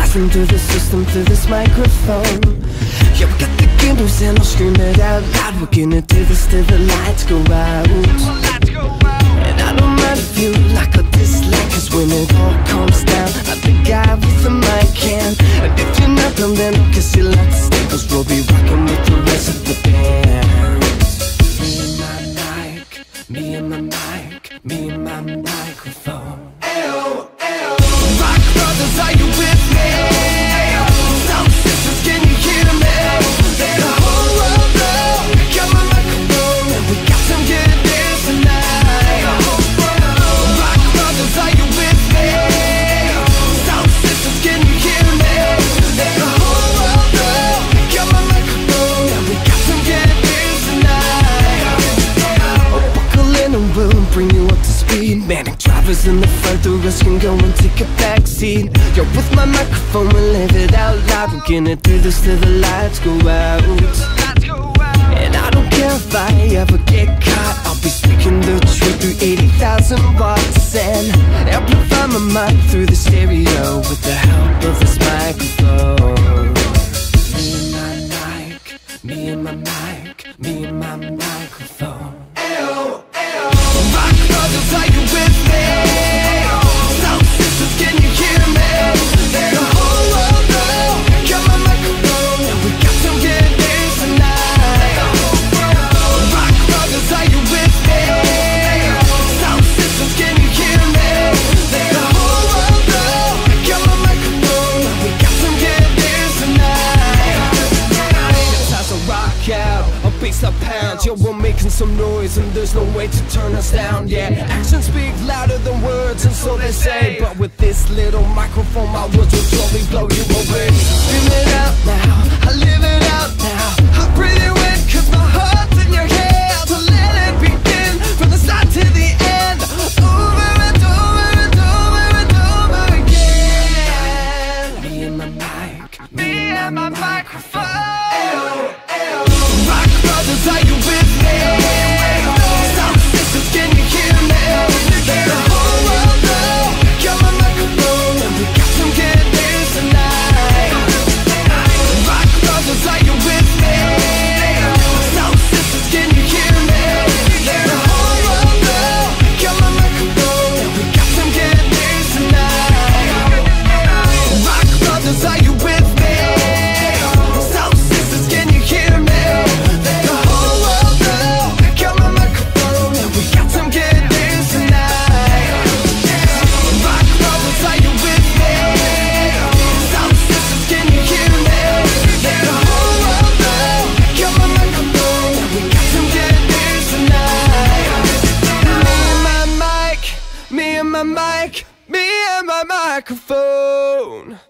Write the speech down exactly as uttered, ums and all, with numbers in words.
blasting through the system, through this microphone. Yeah, we got the good news and I'll scream it out loud. We're gonna do this till the lights go out. And I don't mind if you like or dislike, cause when it all comes down, I'm the guy with the mic can. And if you're not done, then I guess you like to stay, cause we'll be rocking with the rest of the band. Me and my mic, me and my mic, me and my microphone. Ayo, ayo. Rock brothers, are you with me? Sound sisters, can you hear me? Let the whole world know, got my microphone, and we got some good news tonight. Rock brothers, are you with me? Sound sisters, can you hear me? Let the whole world know, got my microphone, and we got some good news tonight. Oh, buckle in and we'll bring you up to speed. Manic drivers in the front, the rest can go and take a back seat. Yo, with my microphone, we'll live it out loud. We're gonna do this till the lights go out. And I don't care if I ever get caught, I'll be speaking the truth through eighty thousand watts and amplify my mic through the stereo with the help of this microphone. Me and my mic, me and my mic, me and my microphone. Ayo, ayo. Rock brothers, are you with me? Sound sisters, can you hear me? Let the whole world know, got my microphone, and we got some good news tonight. Rock brothers, are you with me? Sound sisters, can you hear me? Let the whole world know, got my microphone, and we got some good news tonight. It's time to rock out, a bass that pounds. Yo, we're making some noise and there's no way to turn us down. Yeah, actions speak louder than words, and so they say. But with this little microphone, my words will surely blow you away. Scream it out now, I live it out now. I breathe you in, cause my heart's in your head. So let it begin, from the start to the end. Over and over and over and over again. Me and my mic, me and my microphone. Ew, ew. Rock brothers, are you with me? Sound sisters, can you hear me? Let the whole world know, got my microphone, and we got some good news tonight. Rock brothers, are you with me? Sound sisters, can you hear me? Let the whole world know, got my microphone, and we got some good news tonight. Rock brothers, are you with me? Sound sisters, can you hear me? Let the whole world know, got my microphone, and we got some good news tonight. Rock brothers, are you with me? Sound sisters, can you hear me? Let the whole world know, got my microphone, and we got some good news tonight. Me and my mic, me and my mic, me and my microphone.